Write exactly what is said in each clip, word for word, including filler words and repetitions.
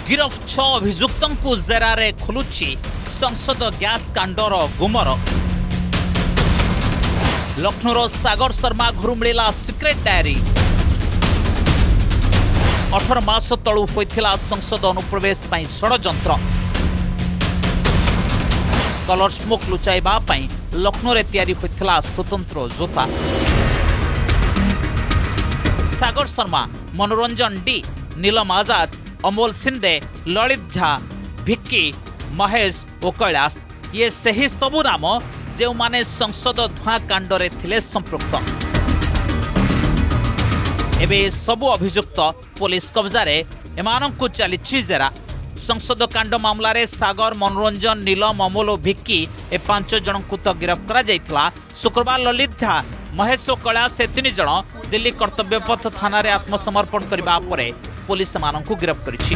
गिरफ छ अभियुक्तों जेरारे खुलुची संसद गैस कांडर गुमर। लखनऊ सागर शर्मा घर मिला सिक्रेट डायरी। अठारह मास तलू होइथिला संसद अनुप्रवेश पई षडयंत्र। कलर स्मोक लुचाइबा पई लखनऊ रे तैयारी होइथिला स्वतंत्र जोता। सागर शर्मा, मनोरंजन डी, नीलम आजाद, अमोल सिंदे, ललित झा, भिक्की, महेश और कैलाश ये सही सबु नाम जो माने संसद धुआं कांडरे थिले संपृक्त। एबे सबु अभियुक्त पुलिस कब्जारे एमानंकु चलिछि जेरा। संसद कांड मामला रे सागर, मनोरंजन, नीलम, अमोल और भिक्की ए पांच जनकु तो गिरफ्त करा जायतिला। शुक्रवार ललित झा, महेश और कैलाश से तीन जन दिल्ली कर्तव्यपथ थाना रे आत्मसमर्पण करबा परे पुलिस मानंकु गिरफ्त करिछि।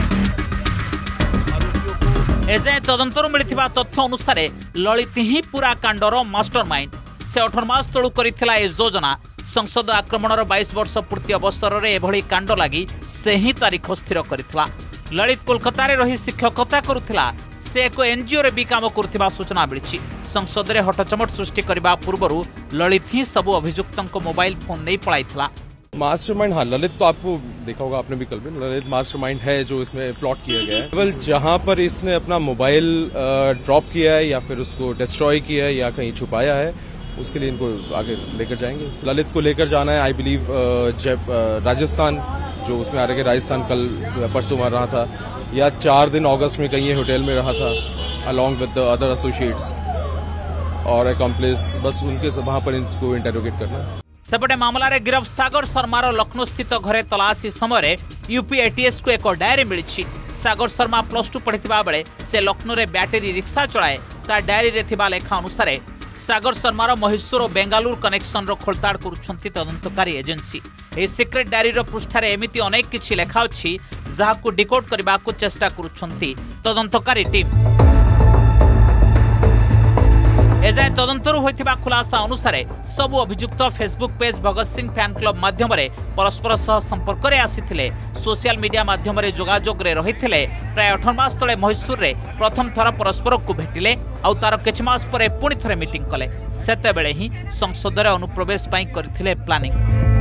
एजाए तदंतर मिलिथिबा तथ्य अनुसार ललित ही पूरा कांडर मास्टरमाइंड। से अठारह मास तळु करिथिला ए योजना। संसद आक्रमणर बाईस वर्ष पूर्ति अवसर रे एभली कांड लागि से ही तारीख स्थिर करिथिला। ललित कोलकाता रे रही शिक्षकता करुथिला। से एक एनजीओ रे भी काम करुथिबा सूचना मिलिछि। संसद रे हटचमट सृष्टि करबा पूर्वरु ललित ही सब अभियुक्तों को मोबाइल फोन नहीं पड़ाइथिला। मास्टरमाइंड, हाँ, ललित तो आपको देखा होगा, आपने भी कल भी, ललित मास्टरमाइंड है जो इसमें प्लॉट किया गया है। केवल जहां पर इसने अपना मोबाइल ड्रॉप किया है या फिर उसको डिस्ट्रॉय किया है या कहीं छुपाया है, उसके लिए इनको आगे लेकर जाएंगे। ललित को लेकर जाना है, आई बिलीव जब राजस्थान, जो उसमें आ रहा है राजस्थान कल परसों में रहा था या चार दिन अगस्त में कहीं होटल में रहा था along with the other associates और अकम्प्लिस। बस उनके वहां पर इनको इंटरोगेट करना है। सेपटे मामला रे गिरफ सागर शर्मार लखनऊ स्थित घरे तलाशी समय यूपी एटीएस को एक डायरी मिली। सागर शर्मा प्लस टू पढ़िथिबा बेले से लखनऊ रे बैटरी रिक्शा चलाए। ता डायरी रे थिबा लेखा अनुसार सागर शर्मार महेश्वर और बेंगालुरु कनेक्शन रो खोलताड़ करुछंती तदंतकारी एजेंसी। ए सिक्रेट डायरी रो पृष्ठारे एमिति अनेक किछि लेखा अछि जाहाकु डिकोड करबा को चेष्टा करुछंती तदंतकारी टीम। एजाए तदंतर होइथिबा खुलासा अनुसार सबु अभियुक्त Facebook page Bhagat Singh fan club माध्यम रे परस्पर सह संपर्क रे आसीथिले। सोशल मीडिया माध्यम रे जोगाजोग रे रहिथिले। प्राय अठारह मास तले महेश्वर रे प्रथम थर परस्पर को भेटिले आउ तार किछ मास परे पुणी थरे मीटिंग कले। सेते बेले ही संसद रे अनुप्रवेश पई करथिले प्लानिंग।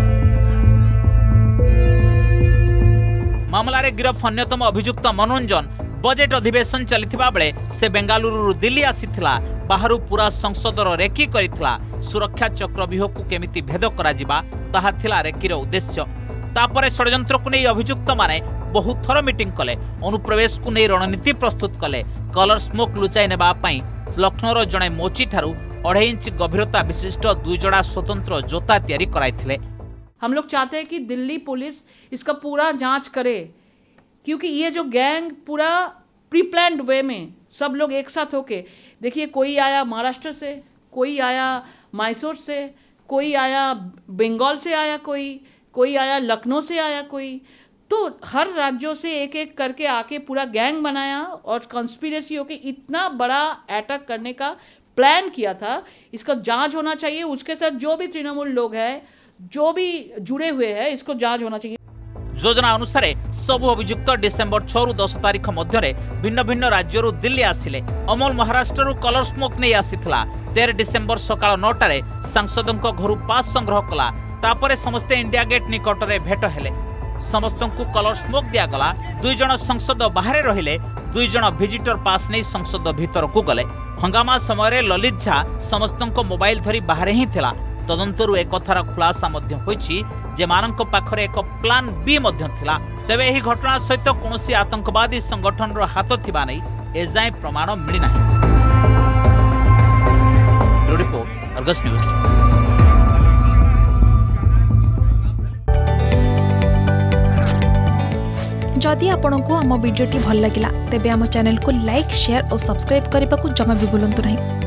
मामला रे गिरफ अन्यतम अभियुक्त मनोरंजन बजेट अधिवेशन चलिथिबा बेले से बेंगालुरु दिल्ली आसीथिला। बाहरु पूरा संसदर रेकी करिथिला। सुरक्षा चक्रव्यूह को केमिति भेद करा जिबा ताहा थिला रेकीर उद्देश्य। तापरे षडयंत्र को नै अभियुक्त माने बहुत थर मीटिंग कले। अनुप्रवेश को नै रणनीति प्रस्तुत कले। कलर स्मोक लुचाई नेबा पई लखनऊर जणे मोची ठारू अढ़ाई इंच गभीरता विशिष्ट दुई जोड़ा स्वतंत्र जोता तैयारी कराइथिले। हम लोग चाहते हैं कि दिल्ली पुलिस इसका पूरा जांच करे, क्योंकि ये जो गैंग पूरा प्री प्लान्ड वे में सब लोग एक साथ होके, देखिए कोई आया महाराष्ट्र से, कोई आया मैसूर से, कोई आया बंगाल से आया, कोई कोई आया लखनऊ से आया, कोई तो हर राज्यों से एक एक करके आके पूरा गैंग बनाया और कॉन्स्पिरेसी होके इतना बड़ा अटैक करने का प्लान किया था। इसका जांच होना चाहिए। उसके साथ जो भी तृणमूल लोग हैं, जो भी जुड़े हुए हैं, इसको जांच होना चाहिए। योजना अनुसार सबु अभियुक्त डिसेम्बर छह रु दस तारीख मध्य भिन्न भिन्न राज्य दिल्ली आसिले। अमोल महाराष्ट्र कलर स्मोक नहीं आसीथिला। तेरह डिसेम्बर सकाळ नौटारे सांसदों घर पास संग्रह कला। तापरे समस्ते इंडिया गेट निकट में भेट हेले। समस्त को कलर स्मोक दिगला। दुई जन संसद बाहर रहिले, दुई जन विजिटर पास नहीं संसद भीतर को गले। हंगामा समय ललित झा समस्त मोबाइल धरी बाहर ही थिला। तदंतरु एक कथार खुलासा मध्य होइछि जे मानक पाखरे एक प्लान बी मध्य थिला। तेबे एही घटना सहित कोनोसी आतंकवादी संगठन रो हाथ थिबा नै एजाय प्रमाण मिली नाही। Report Argus news. जदि आपंक आम भिडी भल लगा तेब आम चैनल को लाइक, शेयर और सब्सक्राइब करने को जमा भी भूलु नहीं।